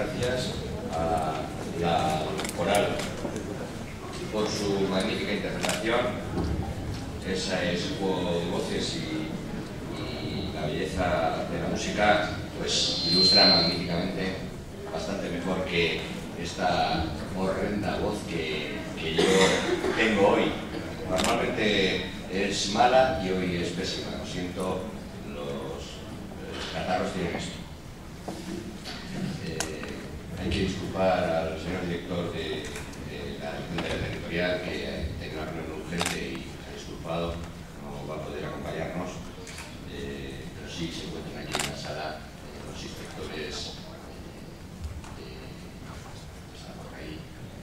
gracias a la coral por su magnífica interpretación. Esa es juego de voces y la belleza de la música pues ilustra magníficamente, bastante mejor que esta horrenda voz que yo tengo hoy. Normalmente es mala y hoy es pésima. Lo siento, los catarros tienen esto. Hay que disculpar al señor director de la Dirección Territorial, que tenía una reunión urgente y se ha disculpado, no va a poder acompañarnos, pero sí se encuentran aquí en la sala los inspectores. Están por ahí.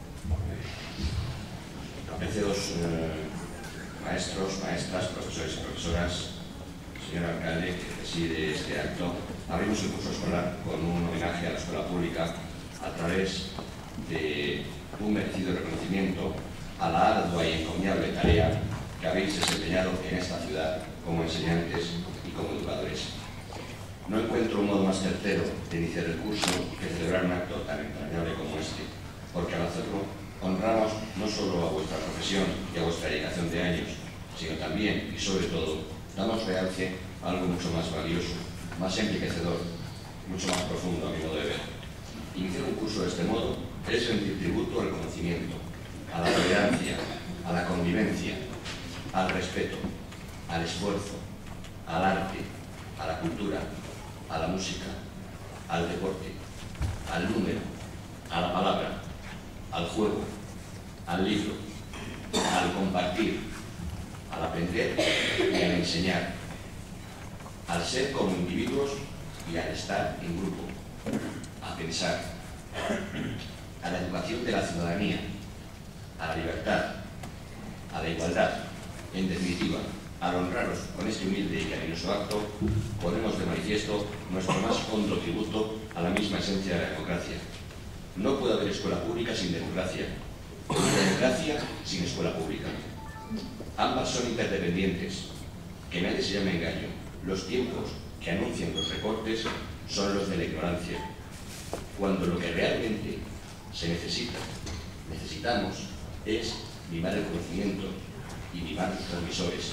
Apreciados maestros, maestras, profesores y profesoras, señor alcalde que preside este acto, abrimos el curso escolar con un homenaje a la escuela pública a través de un merecido reconocimiento a la ardua y encomiable tarea que habéis desempeñado en esta ciudad como enseñantes y como educadores. No encuentro un modo más certero de iniciar el curso que celebrar un acto tan entrañable como este, porque al hacerlo honramos no solo a vuestra profesión y a vuestra dedicación de años, sino también y sobre todo damos realce a algo mucho más valioso, más enriquecedor, mucho más profundo a mi modo de ver. Iniciar un curso de este modo es rendir tributo al conocimiento, a la tolerancia, a la convivencia, al respeto, al esfuerzo, al arte, a la cultura, a la música, al deporte, al número, a la palabra, al juego, al libro, al compartir, al aprender y al enseñar, al ser como individuos y al estar en grupo, a pensar, a la educación de la ciudadanía, a la libertad, a la igualdad. En definitiva, al honraros con este humilde y cariñoso acto, ponemos de manifiesto nuestro más hondo tributo a la misma esencia de la democracia. No puede haber escuela pública sin democracia, ni democracia sin escuela pública. Ambas son interdependientes. Que nadie se llame engaño. Los tiempos que anuncian los recortes son los de la ignorancia. Cuando lo que realmente necesitamos es mimar el conocimiento y mimar los transmisores.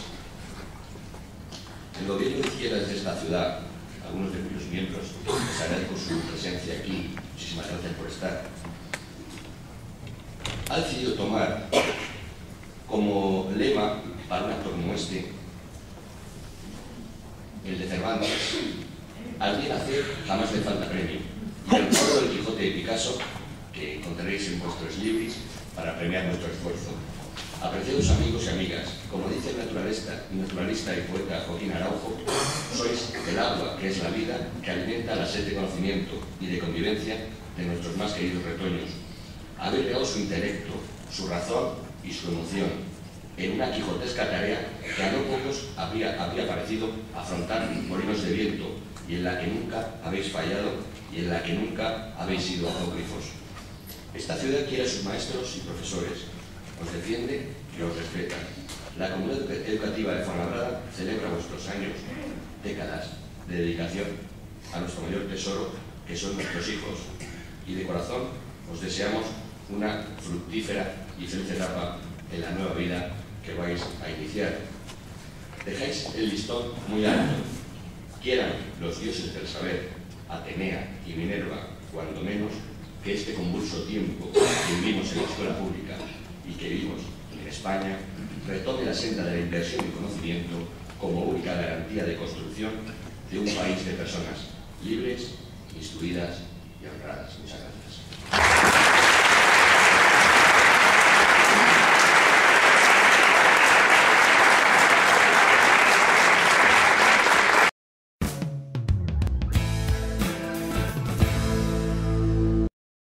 El gobierno de izquierdas de esta ciudad, algunos de cuyos miembros les agradezco su presencia aquí, muchísimas gracias por estar, ha decidido tomar como lema para un acto como este el de Cervantes: al bien hacer jamás le falta premio, y el coro del Quijote de Picasso, que encontraréis en vuestros libros para premiar nuestro esfuerzo. Apreciados amigos y amigas, como dice el naturalista y poeta Joaquín Araujo, sois el agua que es la vida, que alimenta la sed de conocimiento y de convivencia de nuestros más queridos retoños. Habéis regado su intelecto, su razón y su emoción en una quijotesca tarea que a no pocos habría parecido afrontar molinos de viento, y en la que nunca habéis fallado y en la que nunca habéis sido apócrifos. Esta ciudad quiere a sus maestros y profesores, os defiende y os respeta. La comunidad educativa de Fuenlabrada celebra vuestros años, décadas de dedicación a nuestro mayor tesoro, que son nuestros hijos, y de corazón os deseamos una fructífera y feliz etapa en la nueva vida que vais a iniciar. Dejáis el listón muy alto. Quieran los dioses del saber, Atenea y Minerva, cuando menos, que este convulso tiempo que vivimos en la escuela pública y que vivimos en España retome la senda de la inversión y conocimiento como única garantía de construcción de un país de personas libres, instruidas y honradas. Muchas gracias.